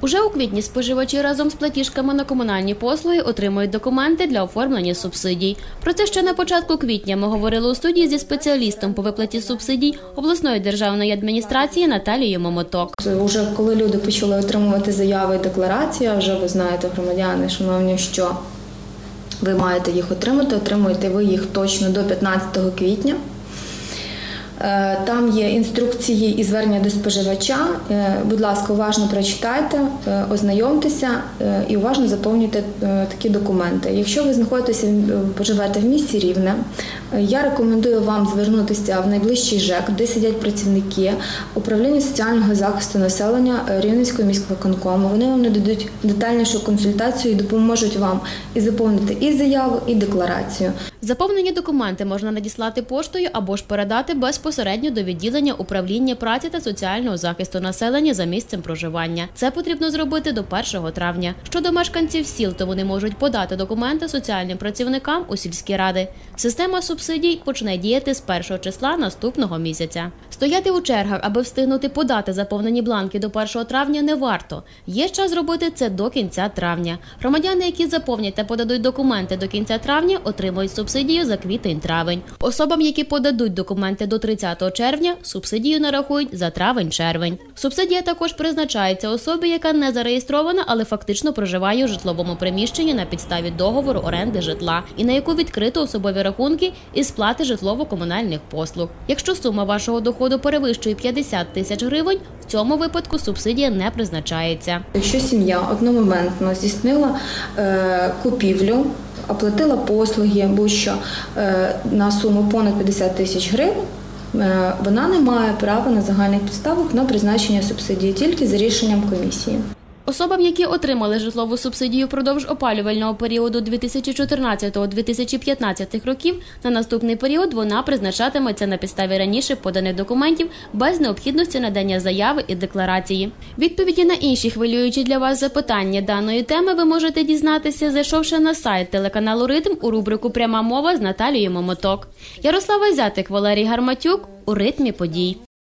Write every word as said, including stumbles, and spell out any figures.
Уже у квітні споживачі разом з платіжками на комунальні послуги отримують документи для оформлення субсидій. Про це ще на початку квітня ми говорили у студії зі спеціалістом по виплаті субсидій обласної державної адміністрації Наталією Момоток. Уже коли люди почали отримувати заяви і декларації, вже ви знаєте, громадяни, шановні, що ви маєте їх отримати, отримуєте ви їх точно до п'ятнадцятого квітня. Там є інструкції і звернення до споживача. Будь ласка, уважно прочитайте, ознайомтеся і уважно заповнюйте такі документи. Якщо ви знаходитеся, проживаєте в місті Рівне, я рекомендую вам звернутися в найближчий ЖЕК, де сидять працівники управління соціального захисту населення Рівненського міськвиконкому. Вони вам нададуть детальнішу консультацію і допоможуть вам і заповнити і заяву, і декларацію. Заповнені документи можна надіслати поштою або ж передати безпосередньо до відділення управління праці та соціального захисту населення за місцем проживання. Це потрібно зробити до першого травня. Щодо мешканців сіл, то вони можуть подати документи соціальним працівникам у сільські ради. Система субсидій почне діяти з першого числа наступного місяця. Стояти у чергах, аби встигнути подати заповнені бланки до першого травня, не варто. Є час зробити це до кінця травня. Громадяни, які заповнять та подадуть документи до кінця травня, отримують субсидію за квітень-травень. Особам, які подадуть документи до тридцятого червня, субсидію нарахують за травень-червень. Субсидія також призначається особі, яка не зареєстрована, але фактично проживає у житловому приміщенні на підставі договору оренди житла і на яку відкрито особові рахунки із сплати житлово-комунальних послуг. Якщо сума вашого доходу перевищує п'ятдесят тисяч гривень, в цьому випадку субсидія не призначається. Якщо сім'я одномоментно здійснила е, купівлю, оплатила послуги, будь-що е, на суму понад п'ятдесят тисяч гривень, е, вона не має права на загальних підставах на призначення субсидії, тільки за рішенням комісії. Особам, які отримали житлову субсидію впродовж опалювального періоду дві тисячі чотирнадцятого - дві тисячі п'ятнадцятого років, на наступний період вона призначатиметься на підставі раніше поданих документів без необхідності надання заяви і декларації. Відповіді на інші хвилюючі для вас запитання даної теми ви можете дізнатися, зайшовши на сайт телеканалу «Ритм» у рубрику «Пряма мова» з Наталією Момоток. Ярослава Зятик, Валерій Гарматюк у «Ритмі подій».